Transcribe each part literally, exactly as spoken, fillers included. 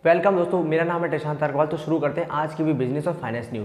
Welcome दोस्तों, मेरा नाम है प्रशांत अग्रवाल। तो शुरू करते हैं आज की भी बिजनेस और फाइनेंस न्यूज़।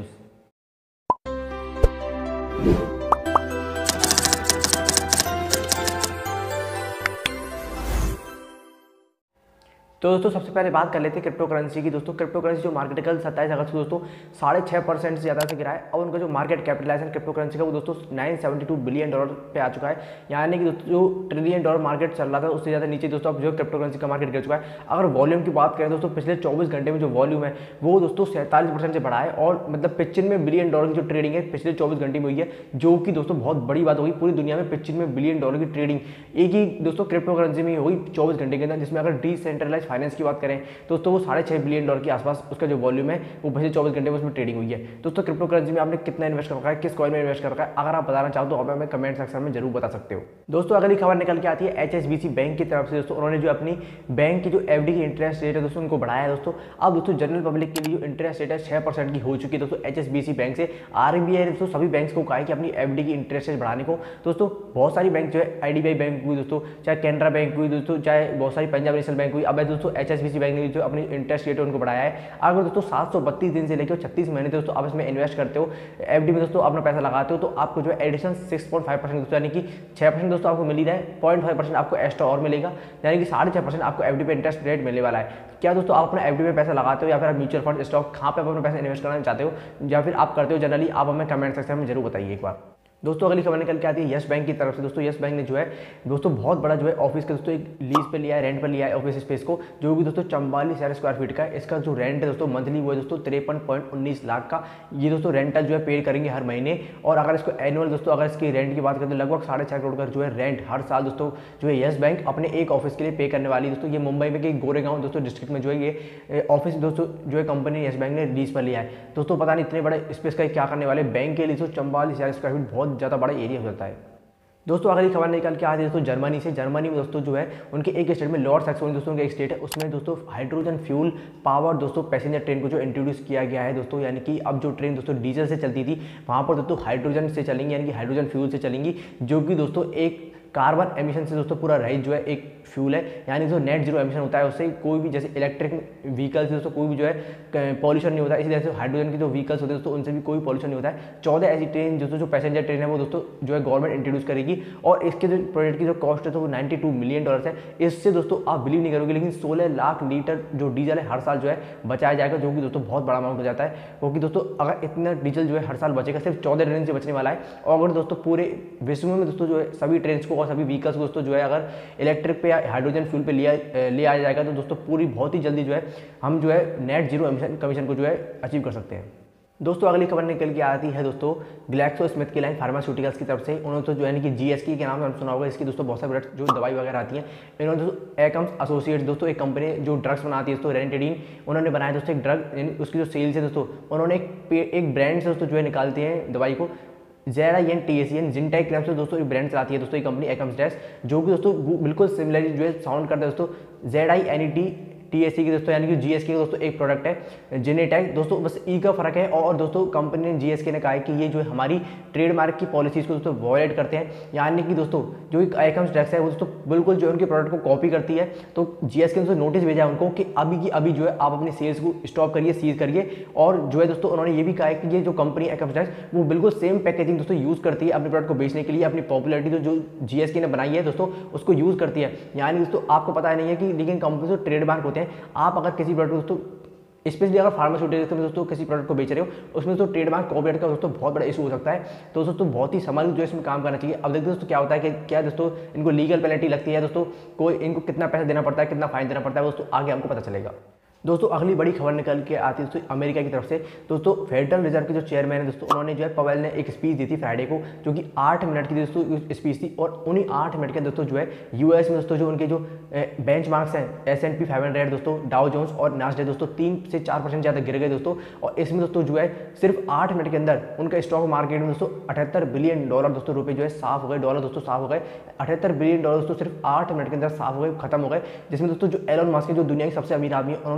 तो दोस्तों सबसे पहले बात कर लेते हैं क्रिप्टो करेंसी की। दोस्तों क्रिप्टो करेंसी जो मार्केट कल सत्ताईस अगस्त को दोस्तों साढ़े छः परसेंट से ज़्यादा से गिरा है और उनका जो मार्केट कैपिटलाइजेशन क्रिप्टो करेंसी का वो दोस्तों nine seventy two billion dollar पे आ चुका है। यानी कि दोस्तों जो ट्रिलियन डॉलर मार्केट चल रहा था उससे ज़्यादा नीचे दोस्तों अब जो क्रिप्टो करेंसी का मार्केट गिर चुका है। अगर वॉल्यूम की बात करें दोस्तों पिछले चौबीस घंटे में जो वॉल्यूम है वो दोस्तों सैंतालीस परसेंट से बढ़ा है और मतलब पचानवे बिलियन डॉलर की जो ट्रेडिंग है पिछले चौबीस घंटे में हुई है, जो कि दोस्तों बहुत बड़ी बात होगी। पूरी दुनिया में पचानवे बिलियन डॉलर की ट्रेडिंग एक ही दोस्तों क्रिप्टो करेंसी में हुई चौबीस घंटे के अंदर, जिसमें अगर डिसेंट्रलाइज फाइनेंस की बात करें दोस्तों वो साढ़े छः बिलियन डॉलर के आसपास उसका जो वॉल्यूम है वो पिछले चौबीस घंटे में उसमें ट्रेडिंग हुई है। दोस्तों क्रिप्टो करेंसी में आपने कितना इन्वेस्ट कर रखा है, किस कॉइन में इन्वेस्ट कर रखा है, अगर आप बताना चाहो तो आप हमें कमेंट सेक्शन में जरूर बता सकते हो। दोस्तों अगली खबर निकल के आती है H S B C bank की तरफ से। दोस्तों उन्होंने जो अपनी बैंक की जो एफ डी की इंटरेस्ट रेट है दोस्तों उनको बढ़ाया है। दोस्तों अब दोस्तों जनरल पब्लिक के लिए जो इंटरेस्ट रेट है छः परसेंट की हो चुकी है। दोस्तों H S B C bank से आर बी आई ने दोस्तों सभी बैंक्स को कहा है कि अपनी एफ डी की इंटरेस्ट रेट बढ़ाने को। दोस्तों बहुत सारी बैंक जो है I D B I bank हुई दोस्तों, चाहे कैनरा बैंक हुई दोस्तों, चाहे बहुत सारी पंजाब नेशनल बैंक हुई, अब दोस्तों H S B C bank ने जो अपनी इंटरेस्ट रेट उनको बढ़ाया है। अगर दोस्तों सात सौ बत्तीस दिन से लेकर छत्तीस महीने दोस्तों आप इसमें इन्वेस्ट करते हो, एफडी में दोस्तों अपना पैसा लगाते हो, तो आपको जो है addition six point five percent दोस्तों यानी कि छः परसेंट दोस्तों आपको मिल ही रहा है, पॉइंट फाइव परसेंट आपको एक्स्ट्रा और मिलेगा, यानी कि साढ़े छः परसेंट आपको एफडी पे इंटरेस्ट रेट मिलने वाला है। क्या दोस्तों आप अपना एफडी में पैसा लगाते हो या फिर आप म्यूचुअल फंड स्टॉक कहाँ पे आप अपना पैसा इन्वेस्ट करना चाहते हो या फिर आप करते हो जनरली, आप हमें कमेंट सेक्शन में जरूर बताइए एक बार। दोस्तों अगली खबर निकल के आती है यस बैंक की तरफ से। दोस्तों यस बैंक ने जो है दोस्तों बहुत बड़ा जो है ऑफिस का दोस्तों एक लीज पे लिया है, रेंट पर लिया है ऑफिस स्पेस को, जो भी दोस्तों चौवालीस हजार स्क्वायर फीट का है। इसका जो रेंट है दोस्तों मंथली वो है दोस्तों तिरपन पॉइंट उन्नीस लाख का। ये दोस्तों रेंटल जो है पे करेंगे हर महीने, और अगर इसको एनुअल दोस्तों अगर इसकी रेंट की बात करें तो लगभग साढ़े चार करोड़ का जो है रेंट हर साल दोस्तों जो है यस बैंक अपने एक ऑफिस के लिए पे करने वाली है। दोस्तों ये मुंबई में कि गोरेगांव दोस्तों डिस्ट्रिक्ट में जो है ये ऑफिस दोस्तों जो है कंपनी यस बैंक ने लीज पर लिया है। दोस्तों पता नहीं इतने बड़े स्पेस का क्या करने वाले, बैंक के लिए दोस्तों चौवालीस हजार स्क्वायर फीट बहुत ज़्यादा बड़ा एरिया होता है। दोस्तों अगली खबर निकल के आ रही है दोस्तों जर्मनी से। जर्मनी में दोस्तों जो है उनके एक स्टेट में लॉर्ड सैक्सोनी दोस्तों उनका एक स्टेट है, उसमें दोस्तों हाइड्रोजन फ्यूल पावर दोस्तों पैसेंजर ट्रेन को जो इंट्रोड्यूस किया गया है दोस्तों, यानी कि अब जो ट्रेन दोस्तों डीजल से चलती थी वहाँ पर दोस्तों हाइड्रोजन से चलेंगी, यानी कि हाइड्रोजन फ्यूल से चलेंगी, जो कि दोस्तों एक कार्बन एमिशन से दोस्तों पूरा रहित जो है एक फ्यूल है, यानी जो नेट जीरो एमिशन होता है उससे कोई भी जैसे इलेक्ट्रिक व्हीकल्स दोस्तों कोई भी जो है पॉल्यूशन नहीं होता है। इसी तरह से हाइड्रोजन की जो व्हीकल्स होते हैं दोस्तों उनसे भी कोई पॉल्यूशन नहीं होता है। चौदह ऐसी ट्रेन दोस्तों जो पैसेंजर ट्रेन है वो दोस्तों जो है गवर्नमेंट इंट्रोड्यूस करेगी, और इसके जो प्रोजेक्ट की जो कॉस्ट है तो वो नाइन्टी टू मिलियन डॉलर है। इससे दोस्तों आप बिलीव नहीं करोगे लेकिन सोलह लाख लीटर जो डीजल है हर साल जो है बचाया जाएगा, जो कि दोस्तों बहुत बड़ा अमाउंट हो जाता है, क्योंकि दोस्तों अगर इतना डीजल जो है हर साल बचेगा सिर्फ चौदह ट्रेन से बचने वाला है। और अगर दोस्तों पूरे विश्व में दोस्तों जो है सभी ट्रेन को और सभी व्हीकल्स को दोस्तों जो है अगर इलेक्ट्रिक पे या हाइड्रोजन फ्यूल पे लिया ले आया जाएगा तो दोस्तों पूरी बहुत ही जल्दी जो है हम जो है नेट जीरो एमिशन कमीशन को जो है अचीव कर सकते हैं। दोस्तों अगली खबर निकल के आती है दोस्तों Glaxo Smith Kline pharmaceuticals की तरफ से। उन्होंने तो जो है कि जीएसटी के नाम से सुना होगा, इसकी दोस्तों बहुत सारे जो दवाई वगैरह आती हैं, इन्होंने दोस्तों एकम्स एसोसिएट्स दोस्तों एक कंपनी जो ड्रग्स बनाती है दोस्तों रेनिटेडीन, उन्होंने बनाया दोस्तों एक ड्रग, यानी उसकी जो सेल्स है दोस्तों उन्होंने एक एक ब्रांड से दोस्तों जो है निकालते हैं दवाई को, जेरा N T S N Zinetac नाम से दोस्तों एक ब्रांड चलाती है दोस्तों ये कंपनी एकम्स डैश, जो कि दोस्तों बिल्कुल सिमिलरली जो है साउंड करता है दोस्तों Z I N E T T S C की दोस्तों, यानी कि जी एस के दोस्तों एक प्रोडक्ट है जिनेटैक दोस्तों, बस ई का फर्क है। और दोस्तों कंपनी ने जी एस के ने कहा है कि ये जो है हमारी ट्रेडमार्क की पॉलिसीज को दोस्तों वॉयलेट करते हैं, यानी कि दोस्तों जो एक आइकम्स ड्रग्स है वो दोस्तों बिल्कुल जो है उनके प्रोडक्ट को कॉपी करती है। तो जी एस के ने नोटिस भेजा है उनको कि अभी की अभी जो है आप अपनी सेल्स को स्टॉप करिए, सीज करिए। और जो है दोस्तों उन्होंने ये भी कहा है कि ये जो कंपनी आइकम्स ड्रग्स वो बिल्कुल सेम पैकेजिंग दोस्तों यूज़ करती है अपने प्रोडक्ट को बेचने के लिए, अपनी पॉपुलरिटी तो जो जी एस के ने बनाई है दोस्तों उसको यूज़ करती है। यानी दोस्तों आपको पता नहीं है कि लेकिन कंपनी जो ट्रेडमार्क होते हैं, आप अगर किसी प्रोडक्ट दोस्तों स्पेशली अगर फार्मास्यूटिकल्स में दोस्तों किसी प्रोडक्ट को बेच रहे हो उसमें दोस्तों ट्रेडमार्क कॉपीराइट का दोस्तों बहुत बड़ा इशू हो सकता है। तो दोस्तों बहुत ही संभाल जो इसमें काम करना चाहिए। अब देखते दोस्तों क्या होता है कि क्या दोस्तों इनको लीगल पेनल्टी लगती है दोस्तों, कोई इनको कितना पैसा देना पड़ता है, कितना फाइन देना पड़ता है दोस्तों आगे हमको पता चलेगा। दोस्तों अगली बड़ी खबर निकल के आती है दोस्तों अमेरिका की तरफ से। दोस्तों फेडरल रिजर्व के जो चेयरमैन है दोस्तों उन्होंने जो है पवेल ने एक स्पीच दी थी फ्राइडे को, जो कि आठ मिनट की दोस्तों स्पीच थी, और उन्हीं आठ मिनट के दोस्तों जो है यूएस में दोस्तों जो उनके जो बेंच मार्क्स हैं S and P five hundred दोस्तों, डाउ जोन्स और नास्डे दोस्तों तीन से चार परसेंट ज़्यादा गिर गए दोस्तों। और इसमें दोस्तों जो है सिर्फ आठ मिनट के अंदर उनका स्टॉक मार्केट में दोस्तों अठहत्तर बिलियन डॉलर दोस्तों रुपये जो है साफ हो गए, डॉलर दोस्तों साफ हो गए, अठहत्तर बिलियन डॉलर दोस्तों सिर्फ आठ मिनट के अंदर साफ हो गए, खत्म हो गए। जिसमें दोस्तों जो एलोन मस्क जो दुनिया के सबसे अमीर आदमी है उनकी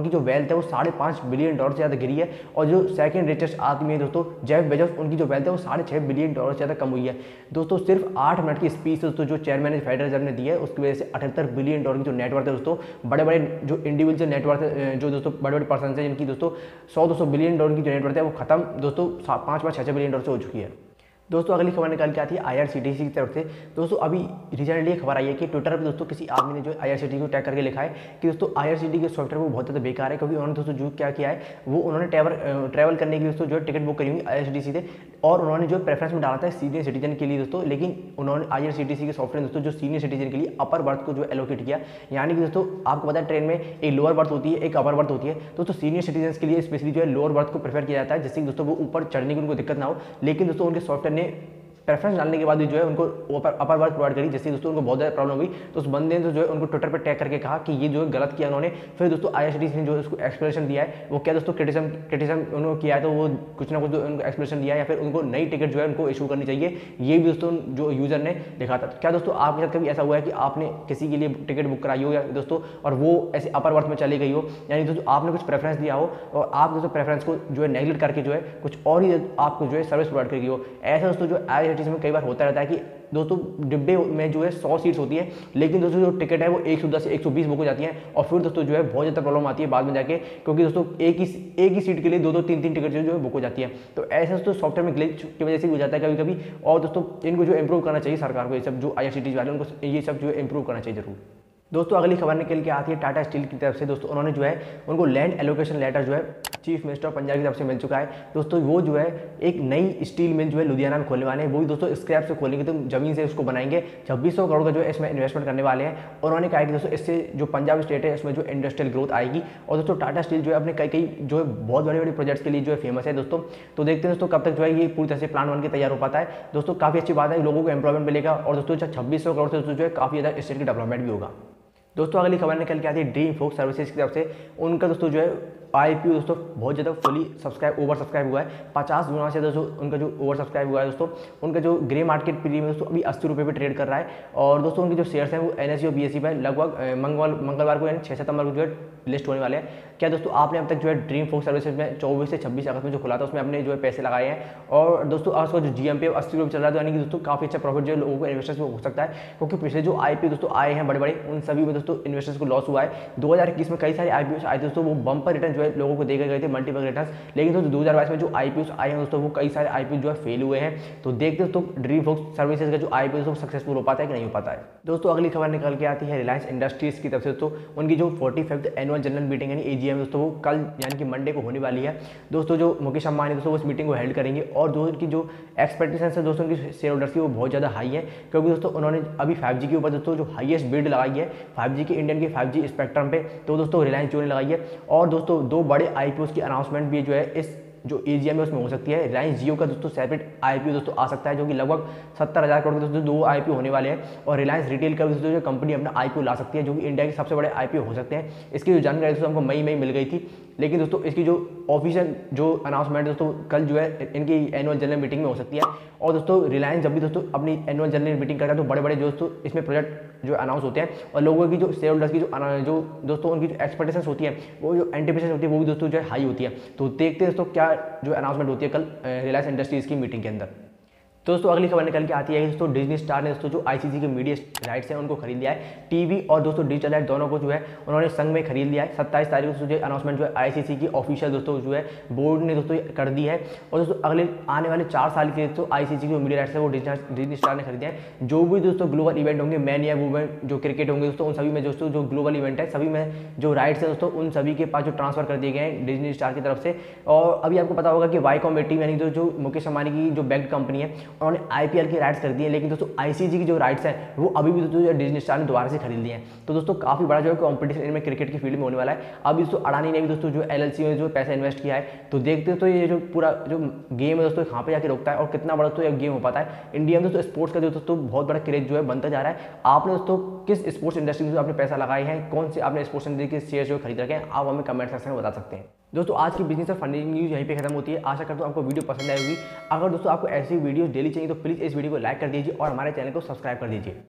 उनकी जो वेल्थ है वो साढ़े पाँच बिलियन डॉलर से ज़्यादा गिरी है। और जो सेकंड रिचेस्ट आदमी है दोस्तों जेफ बेजोस, उनकी जो वेल्थ है वो साढ़े छः बिलियन डॉलर से ज़्यादा कम हुई है। दोस्तों सिर्फ आठ मिनट की स्पीच दोस्तों जो चेयरमैन फेडरल रिजर्व ने दी है उसकी वजह से अठहत्तर बिलियन डॉलर की जो नेटवर्क है दोस्तों, बड़े बड़े जो इंडिविजुअल नेटवर्क जो दोस्तों बड़े बड़े पर्सन है जिनकी दोस्तों सौ दो सौ बिलियन डॉलर की जो नेटवर्क है वो खत्म दोस्तों पाँच पाँच छः छः बिलियन डॉलर से हो चुकी है। दोस्तों अगली खबर निकल के आती है आईआरसीटीसी की तरफ से। दोस्तों अभी रिसेंटली खबर आई है कि ट्विटर पर दोस्तों किसी आदमी ने जो आईआरसीटीसी को टैग करके लिखा है कि दोस्तों आईआरसीटीसी के सॉफ्टवेयर वो बहुत ज़्यादा बेकार है, क्योंकि उन्होंने दोस्तों जो क्या किया है वो उन्होंने ट्रैवल ट्रैवल करने की दोस्तों जो टिकट बुक करी हुई आईआरसीटीसी से, और उन्होंने जो प्रेफरेंस में डाला था सीनियर सिटीजन के लिए दोस्तों, लेकिन उन्होंने आईआरसीटीसी के सॉफ्टवेयर दोस्तों जो सीनियर सिटीजन के लिए अपर बर्थ को जो एलोकेट किया। यानी कि दोस्तों आपको पता है ट्रेन में एक लोअर बर्थ होती है एक अपर बर्थ होती है, दोस्तों सीनियर सिटीजन के लिए स्पेशली जो है लोअर बर्थ को प्रेफर किया जाता है, जिससे दोस्तों वो ऊपर चढ़ने की उनको दिक्कत ना हो। लेकिन दोस्तों उनके सॉफ्टवेयर ने प्रेफरेंस डालने के बाद भी जो है उनको ऊपर अपर बर्थ प्रोवाइड करी, जिससे दोस्तों उनको बहुत ज़्यादा प्रॉब्लम हुई। तो उस बंदे ने तो जो है उनको ट्विटर पर टैग करके कहा कि ये जो है गलत किया उन्होंने। फिर दोस्तों आईआरसीटीसी ने जो उसको एक्सप्लेनेशन दिया है वो क्या दोस्तों क्रिटिसिज्म क्रिटिसिज्म उन्होंने किया है, तो वो कुछ ना कुछ उनको एक्सप्लेनेशन दिया है या फिर उनको नई टिकट जो है उनको इशू करनी चाहिए, ये भी दोस्तों जो यूज़र ने लिखा था। क्या दोस्तों आपके साथ कभी ऐसा हुआ है कि आपने किसी के लिए टिकट बुक कराई हो या दोस्तों और वो ऐसे अपर बर्थ में चली गई हो, यानी दोस्तों आपने कुछ प्रेफरेंस दिया हो और आप दोस्तों प्रेफरेंस को जो है नेगलेक्ट करके जो है कुछ और ही आपको जो है सर्विस प्रोवाइड करी हो। ऐसा दोस्तों जो आईआरसीटीसी में कई बार होता रहता है कि दोस्तों डिब्बे में जो है सौ सीट्स होती है, लेकिन दोस्तों जो टिकट है वो एक सौ दस से एक सौ बीस बुक हो जाती है, और फिर दोस्तों जो है बहुत ज़्यादा प्रॉब्लम आती है बाद में जाके, क्योंकि दोस्तों एक ही एक ही सीट के लिए दो दो तीन तीन टिकट जो है बुक हो जाती है। तो ऐसा दोस्तों सॉफ्टवेयर में ग्लिच की वजह से हो जाता है कभी कभी, और दोस्तों इनको जो इंप्रूव करना चाहिए सरकार को, ये सब जो आईआरसीटीसी वाले उनको ये सब जो है इंप्रूव करना चाहिए जरूर। दोस्तों अगली खबर निकल के आती है टाटा स्टील की तरफ से। दोस्तों उन्होंने जो है उनको लैंड एलोकेशन लेटर जो है चीफ मिनिस्टर ऑफ पंजाब की तरफ से मिल चुका है। दोस्तों वो जो है एक नई स्टील मिल जो है लुधियाना में खोलने वाले हैं, वो भी दोस्तों स्क्रैप से खोलेंगे, तो जमीन से उसको बनाएंगे। छब्बीस सौ करोड़ का जो है इसमें इन्वेस्टमेंट करने वाले हैं। उन्होंने कहा कि दोस्तों इससे जो पंजाब स्टेट है इसमें जो इंडस्ट्रियल ग्रोथ आएगी, और दोस्तों टाटा स्टील जो है अपने कई कई जो है बहुत बड़े बड़े प्रोजेक्ट्स के लिए जो है फेमस है दोस्तों। तो देखते हैं दोस्तों कब तक जो है ये पूरी तरह से प्लान बन के तैयार हो पाता है। दोस्तों काफ़ी अच्छी बात है, लोगों को एम्प्लॉयमेंट मिलेगा, और दोस्तों छब्बीस सौ करोड़ से दोस्तों जो है काफ़ी ज़्यादा स्टेट की डेवलपमेंट भी होगा। दोस्तों अगली खबर निकल के आती है ड्रीम फोक सर्विसेज की तरफ से। उनका दोस्तों जो है आईपीओ दोस्तों बहुत ज़्यादा फुली सब्सक्राइब ओवर सब्सक्राइब हुआ है, पचास गुना से दोस्तों उनका जो ओवर सब्सक्राइब हुआ है दोस्तों। उनका जो ग्रे मार्केट प्रीमियम दोस्तों अभी अस्सी रुपये पे ट्रेड कर रहा है, और दोस्तों उनके जो शेयर्स हैं वो एनएसई और बीएसई पर लगभग मंगल मंगलवार को यानी छः सितंबर को जो है लिस्ट होने वाले हैं। क्या दोस्तों आपने अब तक जो है ड्रीम फोक सर्विसेज में चौबीस से छब्बीस अगस्त में जो खुला था उसमें अपने जो है पैसे लगाए हैं, और दोस्तों आज उसका जो जीएमपी अस्सी रुपये चल रहा है, तो यानी कि दोस्तों काफ़ी अच्छा प्रॉफिट जो लोगों को इन्वेस्टर्स को हो सकता है, क्योंकि पिछले जो आईपीओ दोस्तों आए हैं बड़े बड़े उन सभी में दोस्तों इन्वेस्टर्स को लॉस हुआ है। दो हज़ार इक्कीस में कई सारे आईपीओ आए दोस्तों, वो बम्पर रिटर्न जो है लोगों को देखे गए थे मल्टीपल रिटर्न, लेकिन दोस्तों दो हज़ार बाईस में जो आईपीओ आए हैं दोस्तों वो कई सारे आईपीओ जो है फेल हुए हैं। तो देखते दोस्तों ड्रीम फोक सर्विसेज का जो आईपीओ दोस्तों सक्सेसफुल हो पाता है कि नहीं हो पाता है। दोस्तों अगली खबर निकल के आती है रिलायंस इंडस्ट्रीज की तरफ से। दोस्तों उनकी जो forty fifth annual general meeting यानी एजीएम दोस्तों वो कल यानी कि मंडे को होने वाली है। दोस्तों जो मुकेश अंबानी दोस्तों उस मीटिंग को हेल्ड करेंगे, और दोस्तों उनकी जो एक्सपेक्टेशन है दोस्तों उनकी शेयर होल्डर्स की वो बहुत ज़्यादा हाई है, क्योंकि दोस्तों उन्होंने अभी फाइव जी के ऊपर दोस्तों जो हाईएस्ट बिड लगाई है फाइव जी के इंडियन के फाइव जी स्पेक्ट्रम पे, तो दोस्तों रिलायंस जियो ने लगाई है। और दोस्तों दो बड़े आईपीओ की अनाउंसमेंट भी जो है इस जो एजीएम है उसमें हो सकती है। रिलायंस जियो का दोस्तों सेपरेट आईपीओ दोस्तों आ सकता है, जो कि लगभग सत्तर हज़ार करोड़ के दोस्तों दो आईपीओ होने वाले हैं, और रिलायंस रिटेल का दोस्तों जो कंपनी अपना आईपीओ ला सकती है, जो कि इंडिया के सबसे बड़े आईपीओ हो सकते हैं। इसकी जो जानकारी दोस्तों हमको मई में मिल गई थी, लेकिन दोस्तों इसकी जो ऑफिशियल जो अनाउंसमेंट दोस्तों कल जो है इनकी एनुअल जनरल मीटिंग में हो सकती है। और दोस्तों रिलायंस जब भी दोस्तों अपनी एनुअल जनरल मीटिंग करता है तो बड़े बड़े दोस्तों इसमें प्रोजेक्ट जो अनाउंस होते हैं, और लोगों की जो शेयर होल्डर्स की जो जो दोस्तों उनकी जो एक्सपेक्टेशंस होती है वो जो एंटिसिपेशन होती है वो भी दोस्तों जो है हाई होती है। तो देखते हैं दोस्तों क्या जो अनाउंसमेंट होती है कल रिलायंस इंडस्ट्रीज की मीटिंग के अंदर। दोस्तों अगली खबर निकल के आती है दोस्तों डिज्नी स्टार ने दोस्तों जो आईसीसी के मीडिया राइट्स हैं उनको खरीद लिया है। टीवी और दोस्तों डिजिटल राइट दोनों को जो है उन्होंने संग में खरीद लिया है। सत्ताईस तारीख को जो अनाउंसमेंट जो है आईसीसी की ऑफिशियल दोस्तों जो है बोर्ड ने दोस्तों कर दी है। और दोस्तों अगले आने वाले चार साल के दोस्तों आईसीसी की मीडिया राइट्स है वो डिज्नी स्टार ने खरीदे हैं। जो भी दोस्तों ग्लोबल इवेंट होंगे, मैन या वुमेन जो क्रिकेट होंगे दोस्तों, उन सभी में दोस्तों जो ग्लोबल इवेंट है सभी में जो राइट्स है दोस्तों उन सभी के पास जो ट्रांसफर कर दिए गए हैं डिज्नी स्टार की तरफ से। और अभी आपको पता होगा कि वाईकॉम टीम यानी जो मुकेश अंबानी की जो बैक्ड कंपनी है उन्होंने आईपीएल की राइट्स कर दिए हैं, लेकिन दोस्तों आईसीसी की जो राइट्स हैं वो अभी भी दोस्तों डिज्नी स्टार ने दोबारा से खरीद लिए हैं। तो दोस्तों काफी बड़ा जो है कॉम्पिटिशन इनमें क्रिकेट की फील्ड में होने वाला है। अभी दोस्तों अडानी ने भी दोस्तों जो एलएलसी में जो पैसा इन्वेस्ट किया है, तो देखते तो ये जो पूरा जो गेम है दोस्तों कहाँ पे जाके रोकता है और कितना बड़ा दोस्तों गेम हो पाता है। इंडिया में दोस्तों स्पोर्ट्स का जो दोस्तों बहुत बड़ा क्रेज जो है बनता जा रहा है। आपने दोस्तों किस स्पोर्ट्स इंडस्ट्री में आपने पैसा लगाए हैं, कौन से आपने स्पोर्ट्स इंडस्ट्री के शेयर जो खरीद रखे हैं, आप हमें कमेंट सेक्शन में बता सकते हैं। दोस्तों आज की बिजनेस और फंडिंग न्यूज़ यहीं पे खत्म होती है। आशा करता हूँ आपको वीडियो पसंद आएगी। अगर दोस्तों आपको ऐसी वीडियो डेली चाहिए तो प्लीज़ इस वीडियो को लाइक कर दीजिए और हमारे चैनल को सब्सक्राइब कर दीजिए।